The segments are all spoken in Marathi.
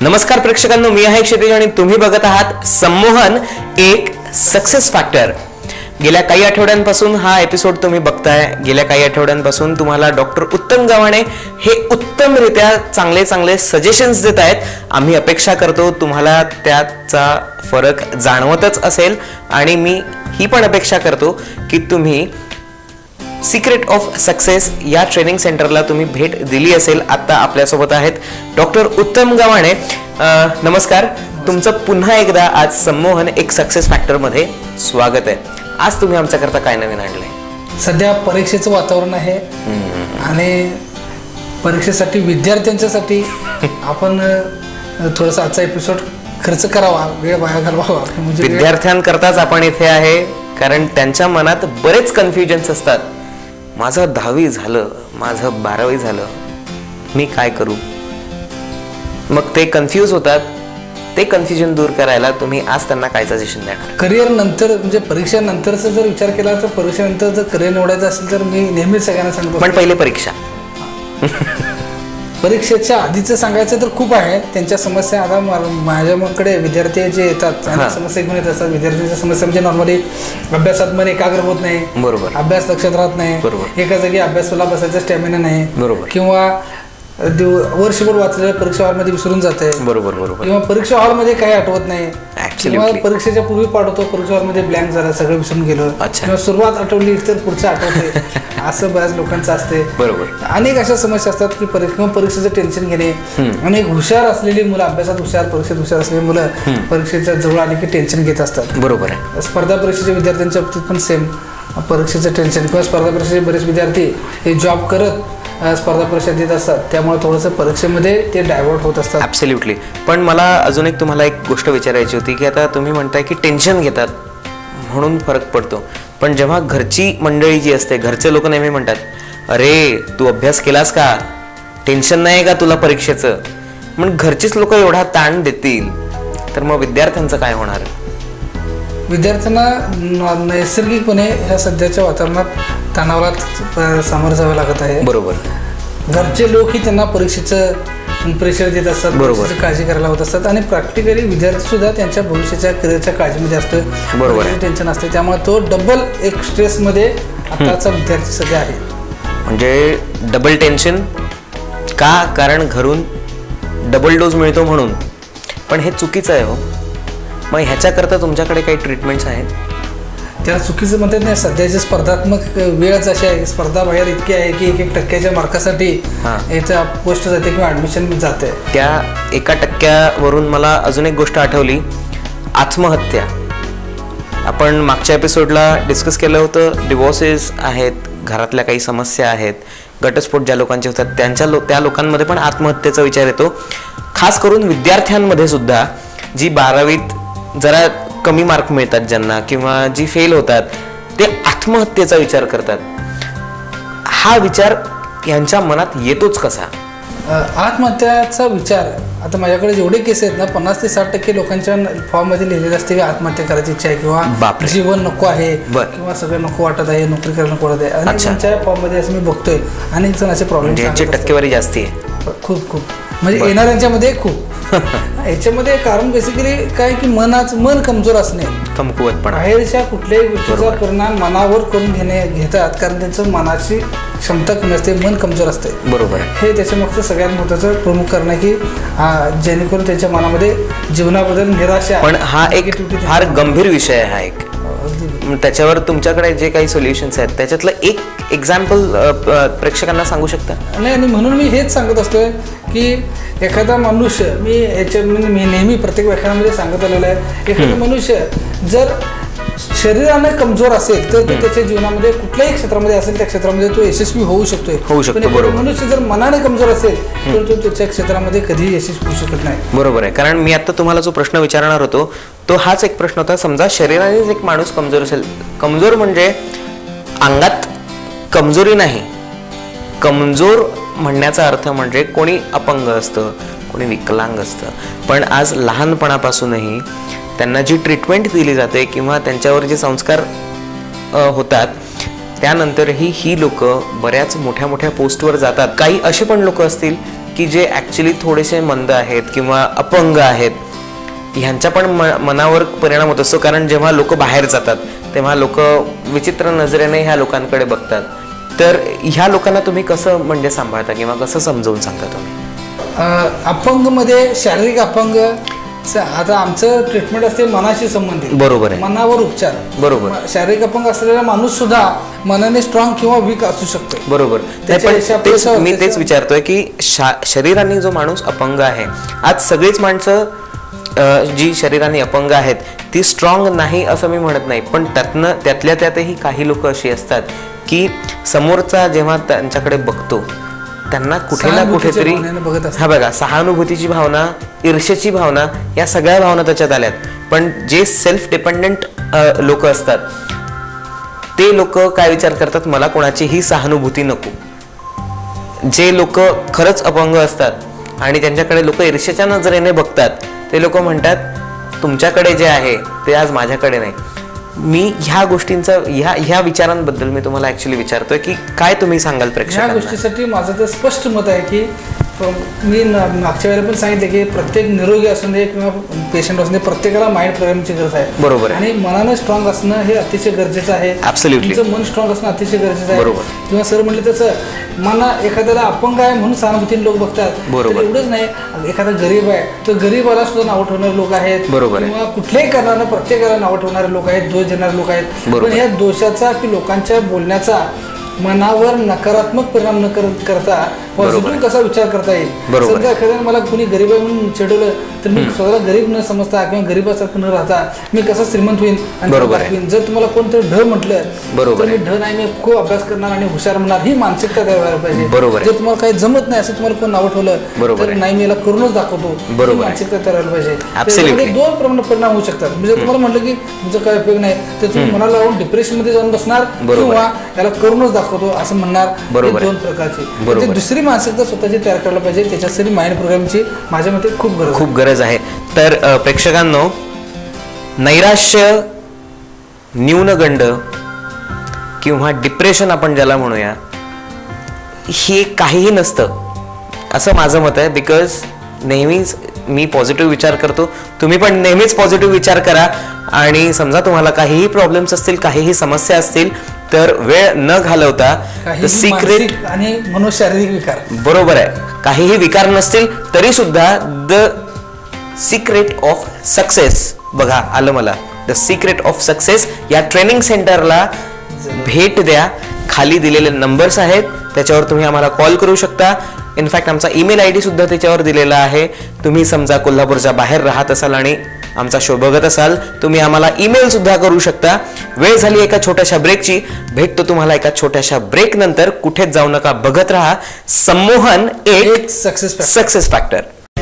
नमस्कार प्रेक्षकांनो, मी आहे क्षितिज आणि तुम्ही बघत आहात संमोहन एक सक्सेस फॅक्टर. गेल्या काही आठवड्यांपासून हा एपिसोड तुम्ही बघताय. गेल्या काही आठवड्यांपासून तुम्हाला डॉक्टर उत्तम गव्हाणे हे उत्तमरित्या चांगले सजेशन्स देत आहेत. आम्ही अपेक्षा करतो तुम्हाला त्याचा फरक जाणवतच असेल आणि मी ही पण अपेक्षा करतो की तुम्ही सिक्रेट ऑफ सक्सेस या ट्रेनिंग सेंटरला तुम्ही भेट दिली असेल. आता आपल्यासोबत आहेत डॉक्टर उत्तम गव्हाणे. नमस्कार. तुमचं पुन्हा एकदा आज संमोहन एक सक्सेस फॅक्टर मध्ये स्वागत आहे. आज तुम्ही आमच्याकरता काय नवीन आणलंय? सध्या परीक्षेचं वातावरण आहे आणि परीक्षेसाठी विद्यार्थ्यांच्यासाठी आपण थोडासा आजचा एपिसोड खर्च करावा, वेळ वाया घालवावा. म्हणजे विद्यार्थ्यांकरताच आपण इथे आहे, कारण त्यांच्या मनात बरेच कन्फ्युजन्स असतात. माझं 10वी झालं, माझं 12वी झालं, मी काय करू? मग ते कन्फ्यूज होतात. ते कन्फ्युजन दूर करायला तुम्ही आज त्यांना काय सजेशन देणार? करिअर नंतर म्हणजे परीक्षेनंतरचा जर विचार केला तर परीक्षेनंतर जर करिअर निवडायचं असेल तर मी नेहमीच सगळ्यांना सांगतो, पण पहिले परीक्षा. परीक्षेच्या आधीचं सांगायचं तर खूप आहे. त्यांच्या समस्या आता माझ्याकडे विद्यार्थी जे येतात आणि समस्या घेऊन येत असतात. विद्यार्थ्यांच्या समस्या म्हणजे नॉर्मली अभ्यासात मन एकाग्र होत नाही, बरोबर, अभ्यास लक्षात राहत नाही, बरोबर, एका जागी अभ्यासाला बसायचा स्टॅमिना नाही, बरोबर, किंवा वर्षभर वाचलेलं परीक्षा हॉलमध्ये विसरून जाते, बरोबर बरोबर, किंवा परीक्षा हॉलमध्ये काही आठवत नाही, किंवा परीक्षेच्या पूर्वी पाठवतो परीक्षा हॉलमध्ये ब्लँक झाला, सगळं विसरून गेलो, किंवा सुरुवात आठवली तर पुढचं आठवते. असं बऱ्याच लोकांचं असते. बरोबर. अनेक अशा समस्या असतात की परीक्षेचं टेन्शन घेणे. अनेक हुशार असलेली मुलं, अभ्यासात हुशार, परीक्षेत हुशार असलेली मुलं परीक्षेच्या जवळ आली की टेन्शन घेत असतात. बरोबर आहे. स्पर्धा परीक्षेच्या विद्यार्थ्यांच्या बाबतीत पण सेम परीक्षेचं टेन्शन, किंवा स्पर्धा परीक्षेचे बरेच विद्यार्थी हे जॉब करत स्पर्धा परीक्षा देत असतात, त्यामुळे थोडंसं परीक्षेमध्ये ते डायव्हर्ट होत असतात. ॲब्सोल्युटली. पण मला अजून एक तुम्हाला एक गोष्ट विचारायची होती की आता तुम्ही म्हणताय की टेन्शन घेतात म्हणून फरक पडतो, पण जेव्हा घरची मंडळी जी असते, घरचे लोक नेहमी म्हणतात, अरे तू अभ्यास केलास का, टेन्शन नाही का तुला परीक्षेचं, मग घरचीच लोक एवढा ताण देतील तर मग विद्यार्थ्यांचं काय होणार? विद्यार्थ्यांना नैसर्गिकपणे ह्या सध्याच्या वातावरणात तणावाला सामोरं जावं लागत आहे. बरोबर. घरचे लोकही त्यांना परीक्षेचं प्रेशर देत असतात, बरोबर, काळजी करायला होत असतात, आणि प्रॅक्टिकली विद्यार्थी सुद्धा त्यांच्या भविष्याच्या करिअरच्या काळजीमध्ये असतो, बरोबर, टेन्शन असते. त्यामुळे तो डबल एक स्ट्रेसमध्ये आताचा विद्यार्थी सध्या आहे. म्हणजे डबल टेन्शन का? कारण घरून डबल डोज मिळतो म्हणून. पण हे चुकीचं आहे हो. मग ह्याच्याकरता तुमच्याकडे काही ट्रीटमेंट्स आहेत? त्याला चुकीचं म्हणतात नाही. सध्याची स्पर्धात्मक वेळच अशी आहे, स्पर्धा बाहेर इतकी आहे की 1% मार्कासाठी याचा पोस्ट जाते किंवा ऍडमिशन जाते. त्या 1% मला अजून एक गोष्ट आठवली, आत्महत्या. आपण मागच्या एपिसोडला डिस्कस केलं होतं. डिवोर्सेस आहेत, घरातल्या काही समस्या आहेत, घटस्फोट ज्या लोकांचे होतात त्या लोकांमध्ये पण आत्महत्येचा विचार येतो. खास करून विद्यार्थ्यांमध्ये सुद्धा, जी 12वीत जरा कमी मार्क मिळतात ज्यांना, किंवा जी फेल होतात, ते आत्महत्येचा विचार करतात. हा विचार यांच्या मनात येतोच कसा? आत्महत्याचा विचार, आता माझ्याकडे जेवढे केस आहेत ना, 50 ते 60% लोकांच्या फॉर्ममध्ये लिहिलेलं असते की आत्महत्या करायची इच्छा आहे, किंवा जीवन नको आहे, किंवा सगळं नको वाटत आहे, नोकरी करायला नको वाटत आहे. आणि त्यांच्या फॉर्ममध्ये असं मी बघतोय अनेक जण असे प्रॉब्लेम, यांची टक्केवारी जास्ती आहे, खूप म्हणजे येणाऱ्यांच्यामध्ये खूप. याच्यामध्ये कारण बेसिकली काय की मन कमजोर असणे, कमकुवतपणा. बाहेरच्या कुठल्याही गोष्टीचा परिणाम मनावर करून घेतात, कारण त्यांचं मनाची क्षमता कमी असते, मन कमजोर असते. बरोबर. हे त्याच्यामागचं सगळ्यात महत्त्वाचं प्रमुख कारण आहे की जेणेकरून त्यांच्या मनामध्ये जीवनाबद्दल निराशा. पण हा एक फार गंभीर विषय आहे. हा एक त्याच्यावर तुमच्याकडे जे काही सोल्युशन्स आहेत त्याच्यातलं एक एक्झाम्पल प्रेक्षकांना सांगू शकता? नाही, आणि म्हणून मी हेच सांगत असतोय की एखादा मनुष्य, मी नेहमी प्रत्येक व्याख्यानामध्ये सांगत आलेलं आहे, एखादा मनुष्य जर शरीराने कमजोर असेल तर तो त्याच्या जीवनामध्ये कुठल्याही क्षेत्रामध्ये असेल त्या क्षेत्रामध्ये तो यशस्वी होऊ शकतो. पण मनुष्य जर मनाने कमजोर असेल तर तो त्याच्या क्षेत्रामध्ये कधीही यशस्वी होऊ शकत नाही. बरोबर आहे. कारण मी आता तुम्हाला जो प्रश्न विचारणार होतो तो हाच एक प्रश्न होता. समजा शरीरानेच एक माणूस कमजोर असेल, कमजोर म्हणजे अंगात कमजोरी नाही, कमजोर म्हणण्याचा अर्थ म्हणजे कोणी अपंग असतं, कोणी विकलांग असतं, पण आज लहानपणापासूनही त्यांना जी ट्रीटमेंट दिली जाते किंवा त्यांच्यावर जे संस्कार होतात त्यानंतरही ही लोक बऱ्याच मोठ्या मोठ्या पोस्टवर जातात. काही असे पण लोक असतील की जे ऍक्च्युली थोडेसे मंद आहेत किंवा अपंग आहेत, ह्यांच्या पण मनावर परिणाम होत असतो. कारण जेव्हा लोक बाहेर जातात तेव्हा लोक विचित्र नजरेने ह्या लोकांकडे बघतात. तर ह्या लोकांना तुम्ही कसं म्हणजे सांभाळता किंवा कसं समजावून सांगता तुम्ही? अपंग मध्ये शारीरिक अपंग, आता आमचं ट्रीटमेंट असते मनाशी संबंधित. बरोबर आहे. मनावर उपचार. बरोबर. शारीरिक अपंग असलेला माणूस सुद्धा मनाने स्ट्रॉंग किंवा वीक असू शकतो. बरोबर. मी तेच विचारतोय की शरीराने जो माणूस अपंग आहे, आज सगळीच माणसं जी शरीराने अपंग आहेत ती स्ट्रॉंग नाही असं मी म्हणत नाही, पण त्यातल्या त्यातही काही लोक अशी असतात की समोरचा जेव्हा त्यांच्याकडे बघतो त्यांना कुठे ना कुठेतरी हा बघा सहानुभूतीची भावना, ईर्ष्याची भावना, या सगळ्या भावना त्याच्यात आल्यात. पण जे सेल्फ डिपेंडंट लोक असतात ते लोक काय विचार करतात, मला कोणाचीही सहानुभूती नको. जे लोक खरंच अपंग असतात आणि त्यांच्याकडे लोक ईर्ष्याच्या नजरेने बघतात ते लोक म्हणतात तुमच्याकडे जे आहे ते आज माझ्याकडे नाही. मी ह्या गोष्टींचा ह्या विचारांबद्दल मी तुम्हाला ऍक्च्युली विचारतोय की काय तुम्ही सांगाल प्रेक्षकांना? ह्या गोष्टीसाठी माझं तर स्पष्ट मत आहे की मी मागच्या वेळेला पण सांगितलं की प्रत्येक निरोगी असू दे किंवा पेशंट असू दे, प्रत्येकाला माइंड प्रोग्रामची गरज आहे. बरोबर. आणि मनानं स्ट्रॉंग असणं हे अतिशय गरजेचं आहे. तुमचं मन स्ट्रॉंग असणं अतिशय गरजेचं आहे. बरोबर. किंवा सर म्हटलं तसं मना एखाद्याला अपंग आहे म्हणून सहानुभूतीने लोक बघतात. बरोबर. एवढंच नाही, एखादा गरीब आहे तर गरीबाला सुद्धा नाव ठेवणारे लोक आहेत. बरोबर. किंवा कुठल्याही कारणानं प्रत्येकाला नाव ठेवणारे लोक आहेत, दोष देणारे लोक आहेत. पण या दोषाचा की लोकांच्या बोलण्याचा मनावर नकारात्मक परिणाम न करता पॉझिटिव्ह कसा विचार करता येईल. समजा एखाद्याने मला कुणी गरीब आहे म्हणून चिडवलं तर मी स्वतःला गरीब न समजता किंवा गरीबासारखं न राहता मी कसा श्रीमंत होईल आणि जर तुम्हाला कोणतं ढ म्हटलं तर मी ढ नाही, मी खूप अभ्यास करणार आणि हुशार म्हणणार, ही मानसिकता द्यायला पाहिजे. जर तुम्हाला काही जमत नाही असं तुम्हाला कोण नाव ठेवलं तर नाही, मी याला करूनच दाखवतो, ही मानसिकता करायला पाहिजे. दोन प्रमाणात परिणाम होऊ शकतात. म्हणजे तुम्हाला म्हटलं की तुमचा काय उपयोग नाही तर तुम्ही मनाला लावून डिप्रेशन मध्ये जाऊन बसणार किंवा याला करूनच दाखवतो असं म्हणणार. दोन प्रकारची. दुसरी मानसिकता स्वतःची तयार करायला पाहिजे. त्याच्यासाठी माइंड प्रोग्रामची माझ्या मते खूप गरज आहे. तर प्रेक्षकांनो, नैराश्य, न्यूनगंड किंवा डिप्रेशन आपण ज्याला म्हणूया, हे काहीही नसतं असं माझं मत आहे. बिकॉज नेहमीच मी पॉझिटिव्ह विचार करतो, तुम्ही पण नेहमीच पॉझिटिव्ह विचार करा. आणि समजा तुम्हाला काहीही प्रॉब्लेम्स असतील, काहीही समस्या असतील तर वेळ न घालवता सिक्रेट आणि मनोशारीरिक विकार, बरोबर आहे, काहीही विकार नसतील तरी सुद्धा द सिक्रेट ऑफ सक्सेस, बघा आलं मला, द सिक्रेट ऑफ सक्सेस या ट्रेनिंग सेंटरला भेट द्या. खाली दिलेले नंबर्स आहेत, त्याच्यावर तुम्ही आम्हाला कॉल करू शकता. इनफॅक्ट आमचा ईमेल ID सुद्धा त्याच्यावर दिलेला आहे. तुम्ही समजा कोल्हापूरच्या बाहेर राहत असाल आणि आमचा शो बघत असाल, तुम्ही आम्हाला ईमेल सुद्धा करू शकता. वेळ झाली एका छोट्याशा ब्रेकची, भेटतो तुम्हाला एका छोट्याशा ब्रेक नंतर. कुठेच जाऊ नका, बघत राहा संमोहन एक सक्सेस फॅक्टर.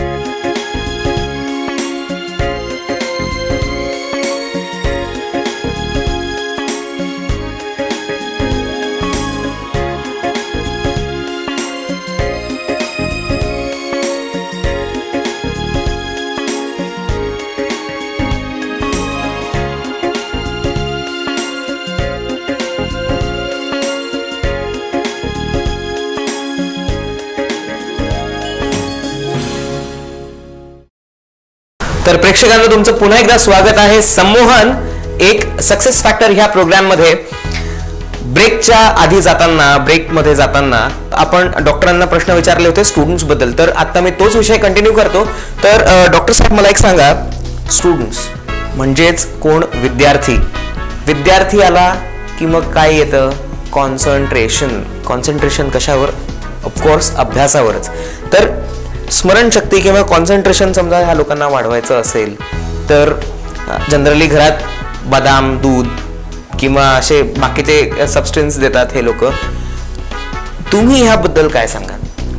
तर प्रेक्षकांना तुमचं पुन्हा एकदा स्वागत आहे संमोहन एक सक्सेस फॅक्टर ह्या प्रोग्राम मध्ये. ब्रेकच्या आधी जाताना, ब्रेकमध्ये जाताना आपण डॉक्टरांना प्रश्न विचारले होते स्टुडंट्स बद्दल, तर आता मी तोच विषय कंटिन्यू करतो. तर डॉक्टर साहेब मला एक सांगा, स्टुडंट्स म्हणजेच कोण? विद्यार्थी आला की मग काय येतं? कॉन्सन्ट्रेशन कशावर? ऑफकोर्स अभ्यासावरच. तर स्मरणशक्ती किंवा कॉन्सन्ट्रेशन समजा ह्या लोकांना वाढवायचं असेल तर जनरली घरात बदाम, दूध किंवा असे बाकीचे सबस्टन्स देतात हे लोक. तुम्ही ह्याबद्दल काय सांगाल?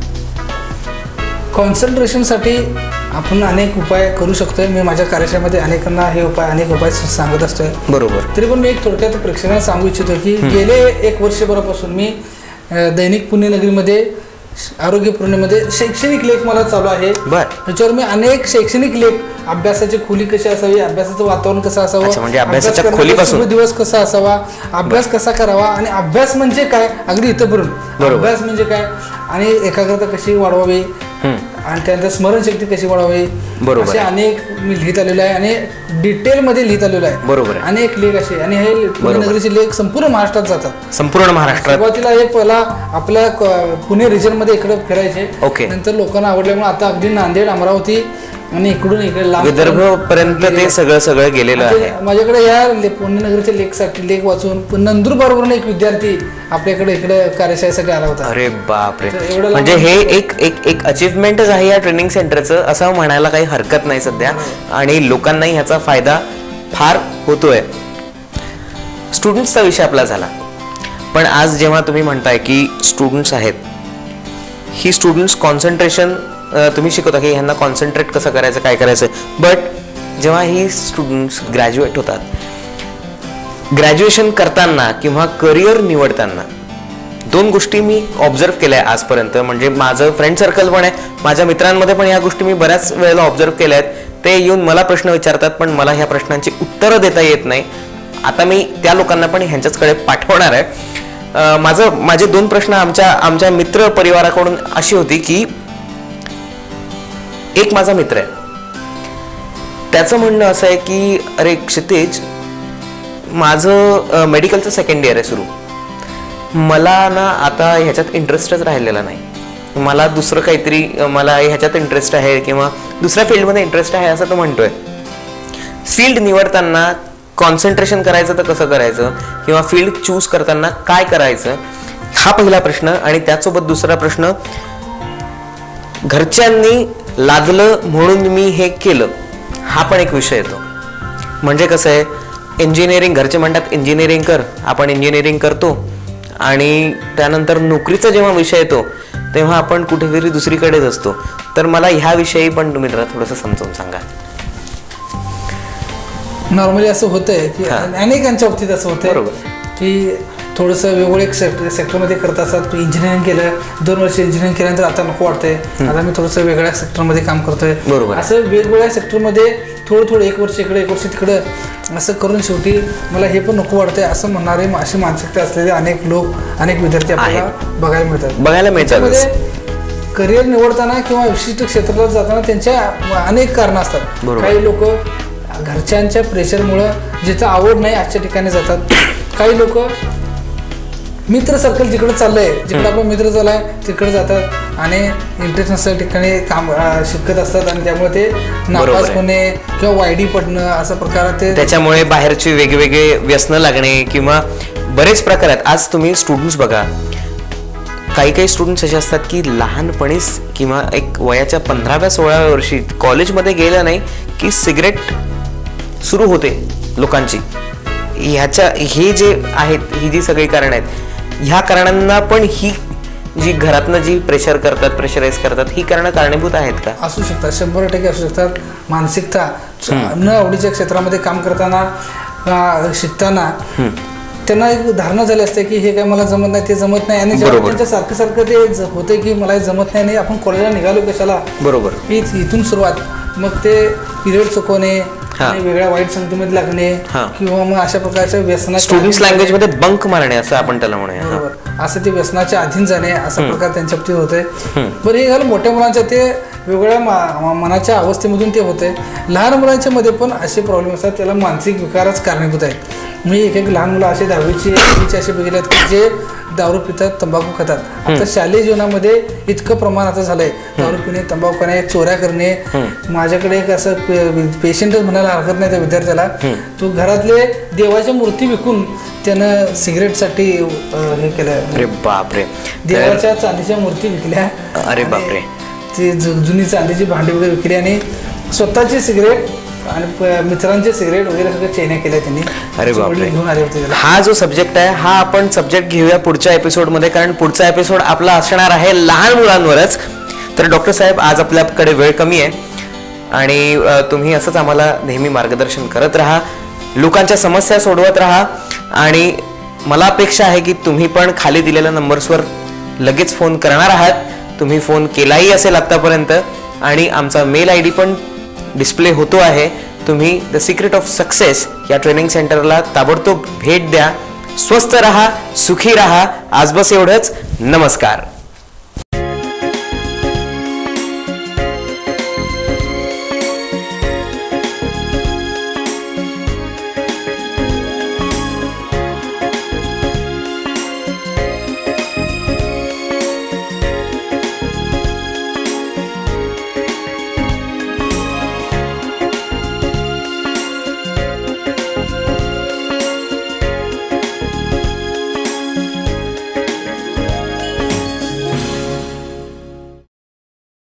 कॉन्सन्ट्रेशनसाठी आपण अनेक उपाय करू शकतोय. मी माझ्या कार्यशाळेमध्ये अनेक उपाय सांगत असतोय. बरोबर. तरी पण मी एक थोडक्यात प्रेक्षकांना सांगू इच्छितो की गेले 1 वर्षभरापासून मी दैनिक पुण्यनगरीमध्ये आरोग्य पूर्णिमेमध्ये शैक्षणिक लेख मला चालू आहे. त्याच्यावर मी अनेक शैक्षणिक लेख, अभ्यासाची खोली कशी असावी, अभ्यासाचं वातावरण कसं असावं, म्हणजे अभ्यासाच्या खोलीपासून दिवस कसा असावा, अभ्यास कसा करावा आणि अभ्यास म्हणजे काय, अगदी इथंपर्यंत अभ्यास म्हणजे काय आणि एकाग्रता कशी वाढवावी, आणि त्यानंतर स्मरणशक्ती कशी वाढवावी, बरोबर असे अनेक मी लिहित आलेलो आहे आणि डिटेलमध्ये लिहित आलेलो आहे. बरोबर आहे. अनेक लेख असे आणि हे पुणे नगरीचे लेख संपूर्ण महाराष्ट्रात जातात. संपूर्ण महाराष्ट्रात सुरुवातीला हे पहिला आपल्या पुणे रिजन मध्ये इकडे फिरायचे. ओके. नंतर लोकांना आवडल्यामुळे आता अगदी नांदेड, अमरावती आणि इकडून इकडे लांब विदर्भ पर्यंत ते सगळं गेलेलं आहे. माझ्याकडे या पुणे नगरीचे लेख वाचून नंदुरबारवरून एक विद्यार्थी आपल्याकडे इकडे कार्यशाळेसाठी आला होता. अरे बापरे, म्हणजे हे एक अचीवमेंटच आहे या ट्रेनिंग सेंटरचं असं म्हणायला काही हरकत नाही सध्या. आणि लोकांनाही ह्याचा फायदा फार होतोय. स्टुडंट्सचा विषय आपला झाला, पण आज जेव्हा तुम्ही म्हणताय की स्टुडंट्स आहेत, ही स्टुडंट्स कॉन्सन्ट्रेशन तुम्ही शिकवता की ह्यांना कॉन्सन्ट्रेट कसं करायचं, काय करायचं. बट जेव्हा ही स्टुडंट्स ग्रॅज्युएट होतात, ग्रॅज्युएशन करताना किंवा करिअर निवडताना 2 गोष्टी मी ऑब्झर्व केल्या आहे आजपर्यंत. म्हणजे माझं फ्रेंड सर्कल पण आहे, माझ्या मित्रांमध्ये पण ह्या गोष्टी मी बऱ्याच वेळेला ऑब्झर्व केल्या आहेत. ते येऊन मला प्रश्न विचारतात, पण मला ह्या प्रश्नांची उत्तरं देता येत नाही. आता मी त्या लोकांना पण ह्यांच्याचकडे पाठवणार आहे. माझे 2 प्रश्न आमच्या मित्र परिवाराकडून अशी होती की एक माझा मित्र आहे, त्याचं म्हणणं असं आहे की अरे क्षितिज, माझं मेडिकलचं 2nd इयर आहे सुरू, मला ना आता ह्याच्यात इंटरेस्टच राहिलेला नाही, मला दुसरं काहीतरी, मला ह्याच्यात इंटरेस्ट आहे किंवा दुसऱ्या फील्डमध्ये इंटरेस्ट आहे असं तो म्हणतोय. फील्ड निवडताना कॉन्सन्ट्रेशन करायचं तर कसं करायचं किंवा फील्ड चूज करताना काय करायचं, हा पहिला प्रश्न. आणि त्यासोबत दुसरा प्रश्न, घरच्यांनी लादलं म्हणून मी हे केलं, हा पण एक विषय येतो. म्हणजे कसं आहे, इंजिनिअरिंग, घरचे म्हणतात इंजिनिअरिंग कर, आपण इंजिनिअरिंग करतो आणि त्यानंतर नोकरीचा जेव्हा विषय येतो तेव्हा आपण कुठेतरी दुसरीकडेच असतो. तर मला ह्याविषयी पण तुम्ही जरा थोडंसं समजावून सांगा. नॉर्मली असं होतंय की अनेकांच्या बाबतीत असं होतंय की थोडंसं वेगवेगळ्या सेक्टरमध्ये करत असतात. इंजिनिअरिंग केलं, 2 वर्ष इंजिनिअरिंग केल्यानंतर आता नको वाटतंय, आता मी थोडंसं वेगळ्या सेक्टरमध्ये काम करतोय. असं वेगवेगळ्या सेक्टरमध्ये थोडं 1 वर्ष इकडे 1 वर्ष तिकडं असं करून शेवटी मला हे पण नको वाटतंय असं म्हणणारे, अशी मानसिकता असलेले अनेक लोक, अनेक विद्यार्थी आपल्याला बघायला मिळतात. करिअर निवडताना किंवा विशिष्ट क्षेत्राला जाताना त्यांच्या अनेक कारणं असतात. काही लोक घरच्यांच्या प्रेशरमुळं जिथं आवड नाही अशा ठिकाणी जातात. काही लोक मित्र सर्कल जिकडे चाललंय, जिकडे आपण मित्र चाललाय तिकडे जातात आणि इंटरनॅशनल ठिकाणी काम शिकत असतात आणि त्यामुळे ते नापास होणे किंवा वायडी पडणं असा प्रकार ते, त्याच्यामुळे बाहेरचे वेगवेगळे व्यसन लागणे किंवा बरेच प्रकार आहेत. आज तुम्ही स्टुडंट्स बघा, काही स्टुडंट्स असे असतात की लहानपणीच किंवा एक वयाच्या 15व्या-16व्या वर्षी कॉलेजमध्ये गेलं नाही की सिगरेट सुरू होते लोकांची. हे जे आहेत, ही जी सगळी कारण आहेत, ह्या कारणांना पण ही जी घरातनं जी प्रेशराईज करतात, ही कारणं कारणीभूत आहेत का? असू शकतात, 100% असू शकतात. मानसिकता, न आवडीच्या क्षेत्रामध्ये काम करताना, शिकताना त्यांना एक धारणा झाली असते की हे काय मला जमत नाही, ते जमत नाही. आणि जेव्हा त्यांच्या सारखं ते होते की मला जमत नाही, आपण कॉलेजला निघालो कशाला, बरोबर, इथून सुरुवात. मग ते पिरियड चुकवणे, वेगळ्या वाईट संगतीमध्ये लागणे किंवा मग अशा प्रकारच्या व्यसना, स्टुडंट्स लँग्वेज मध्ये बंक मारणे असं आपण त्याला म्हणूया, असं ते व्यसनाच्या अधीन जाणे असा प्रकार त्यांच्या बाबतीत होते. बरं, हे झालं मोठ्या मुलांच्या, ते वेगवेगळ्या मनाच्या अवस्थेमधून ते होते. लहान मुलांच्या मध्ये पण असे प्रॉब्लेम असतात, त्याला मानसिक विकारच कारणीभूत आहे. मी एक लहान मुलं असे 10वीचे असे बघितले आहेत की जे दारू पितात, तंबाखू खातात. आता शालेय जीवनामध्ये इतकं प्रमाण आता झालंय, दारू पिणे, तंबाखू खाणे, चोऱ्या करणे. माझ्याकडे एक असं पेशंटच म्हणायला हरकत नाही त्या विद्यार्थ्याला, तो घरातले देवाच्या मूर्ती विकून त्यानं सिगरेटसाठी हे केलं. अरे बापरे, देवाच्या चांदीच्या मूर्ती विकल्या. अरे बापरे, ती जुनी चांदीची भांडी वगैरे विकली आणि स्वतःची सिगरेट आणि मित्रांचे सिगरेट वगैरे सगळं चेन्या केल्या त्यांनी. अरे बापरे, घेऊन आले होते. हा जो सब्जेक्ट आहे, हा आपण सब्जेक्ट घेऊया पुढच्या एपिसोडमध्ये, कारण पुढचा एपिसोड आपला असणार आहे लहान मुलांवरच. तर डॉक्टर साहेब, आज आपल्याकडे वेळ कमी आहे आणि तुम्ही असंच आम्हाला नेहमी मार्गदर्शन करत राहा, लोकांच्या समस्या सोडवत राहा. आणि मला अपेक्षा आहे की तुम्ही पण खाली दिलेल्या नंबर्सवर लगेच फोन करणार आहात. तुम्ही फोन केलाही असेल आतापर्यंत आणि आमचा मेल ID पण डिस्प्ले होतो आहे. तुम्ही द सिक्रेट ऑफ सक्सेस या ट्रेनिंग सेंटरला ताबडतोब भेट द्या. स्वस्थ रहा, सुखी रहा. आज बस एवढंच. नमस्कार.